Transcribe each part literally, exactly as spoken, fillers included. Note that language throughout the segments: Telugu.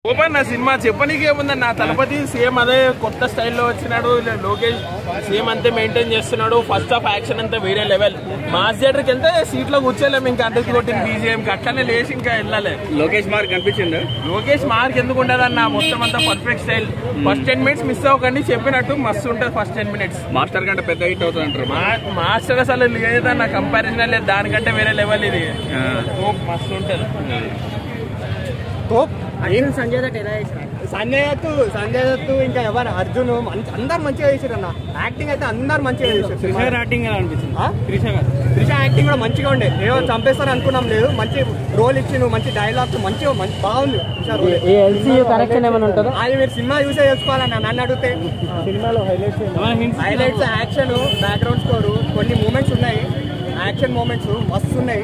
ఓపెన్ నా సినిమా చెప్పనీకే ఏముందని నా తలపతి సేమ్ అదే కొత్త స్టైల్లో వచ్చినాడు. లోకేష్ సేమ్ అంతే మెయింటైన్ చేస్తున్నాడు. ఫస్ట్ హాఫ్ యాక్షన్ అంతా వేరే లెవెల్. మాస్ థియేటర్కి వెళ్తే సీట్లో కూర్చోలేము, ఇంకా అందరికి కొట్టిన బీజిఎంకి అట్లనే లేచి ఇంకా వెళ్ళాలి. లోకేష్ మార్క్ కనిపించింది. లోకేష్ మార్క్ ఎందుకు ఉండదన్న మొత్తం అంతా perfect style. First ten minutes miss అవ్వకండి, చెప్పినట్టు మస్తు ఉంటుంది ఫస్ట్ టెన్ మినిట్స్. మాస్టర్ కంటే పెద్ద హిట్ అవుతుంది అంటారు. మాస్టర్ అసలు లేదన్న కంపారిజన్ లేదు, దానికంటే వేరే లెవెల్ ఇది. మస్తు ఉంటుంది. సంజయ్ దత్ ఎలా చేశారు? సంజయ్ దత్ సంజయ్ దత్ ఇంకా ఎవరు అర్జున్ అందరు మంచిగా చేశారు అన్న. యాక్టింగ్ అయితే అందరు మంచిగా చేశారు. త్రిష యాక్టింగ్ ఎలా అనిపించింది? త్రిష త్రిష యాక్టింగ్ కూడా మంచిగా ఉండే. ఏదో చంపేస్తాను అనుకున్నాం, లేదు మంచి రోల్ ఇచ్చి నువ్వు మంచి డైలాగ్స్ మంచిగా మంచి బాగుంది. అది మీరు సినిమా చూసే తెలుసుకోవాలన్న. నన్ను అడిగితే సినిమాలో highlights highlights action, background score, కొన్ని మూమెంట్స్ ఉన్నాయి. యాక్షన్ మూమెంట్స్ మస్తు ఉన్నాయి.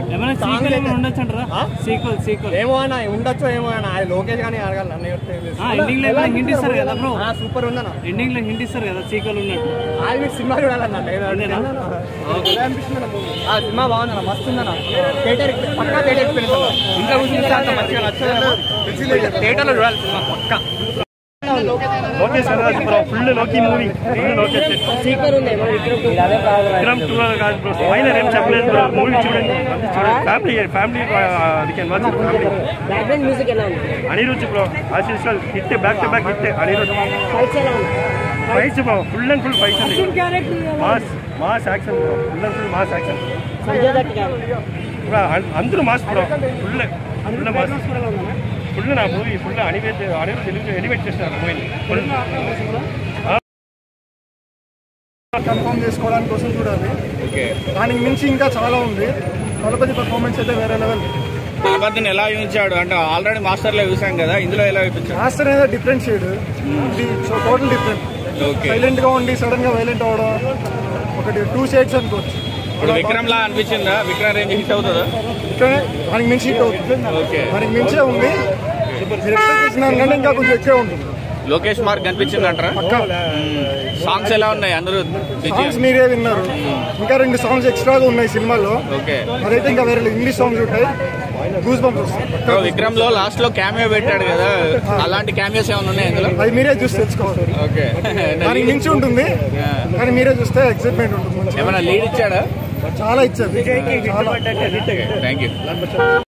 ఏమో అన్న ఉండొచ్చు, ఏమో అన్న. అది లోకేష్ కానీ అడగాలి నన్ను. సూపర్ ఉందన్న. ఎండింగ్ లో హింట్ ఇస్తారు కదా సీక్వెల్ ఉన్నట్టు. అది మీరు సినిమా చూడాలన్న. అనిపిస్తుంది ఆ సినిమా బాగుందన్న, మస్తు ఉందన్న. థియేటర్ పక్కా థియేటర్ ఎక్స్పీరియన్స్. ఇంట్లో కూర్చుంటే అంత మంచిగా నచ్చదు, థియేటర్లో చూడాలి సినిమా పక్కా. లోకేష్ బ్రో ఫుల్ లోకి మూవీ ఫుల్ లోకేష్ సీక్వెల్ ఉంది విక్రమ్ టూ కాదు బ్రో. స్పాయిలర్ ఏం చెప్పలేదు బ్రో. మూవీ చూడండి, ఫ్యామిలీ ఫ్యామిలీ అది can watch family. Background music ఎలా ఉంది? Anirudh bro as usual hit back to back hit. Anirudh fights ఎలా ఉంది? Fights bro full and full fights ఉంది. Mass mass action bro, full and full mass action. Sanjay Dutt bro అందరూ mass bro, full full mass full. నా మూవీ ఫుల్ అనివేట్ అనిరుద్ధ్ తెలుగు ఎలివేట్ చేస్తున్నారు మూవీని ఫుల్. కన్ఫర్మ్ చేసుకోవడానికి కోసం చూడాలి. దానికి మించి ఇంకా చాలా ఉంది. తలపతి పర్ఫార్మెన్స్ అయితే వేరే లెవెల్. తలపతిని ఎలా చూపించాడు అంటే ఆల్రెడీ మాస్టర్ లో చూసాం కదా, ఇందులో ఎలా చూపించాడు? మాస్టర్ ఏదో డిఫరెంట్ షేడ్, ఇది టోటల్ డిఫరెంట్. సైలెంట్ గా ఉండి సడన్ గా వైలెంట్ అవడం ఒకటి టూ షేడ్స్ అనుకోవచ్చు. ఇప్పుడు విక్రమ్ లా అనిపించిందా? విక్రమ్ రేంజ్ హిట్ అవుతుందా? దానికి మించి హిట్ అవుతుంది. దానికి మించే ఉంది. కంటే ఇంకా కొంచెం ఎక్కువ ఉంటుంది. లోకేష్ మార్క్ కనిపించింది అంటారా? సాంగ్స్ ఎలా ఉన్నాయి? అందరూ సాంగ్స్ మీరే విన్నారు. ఇంకా రెండు సాంగ్స్ ఎక్స్ట్రాగా ఉన్నాయి సినిమాలో. అదైతే ఇంకా వేరే ఇంగ్లీష్ సాంగ్స్ ఉంటాయి. గూస్ బంప్స్ వస్తాయి. విక్రమ్ లో లాస్ట్ లో క్యామియో పెట్టాడు కదా, అలాంటి క్యామియోస్ ఏమైనా ఉన్నాయి అందులో? అది మీరే చూసి తెలుసుకోవాలి. దానికి మించి ఉంటుంది, కానీ మీరే చూస్తే ఎక్సైట్మెంట్ ఉంటుంది. ఏమైనా లీడ్ ఇచ్చాడా? చాలా ఇచ్చారు. Thank you.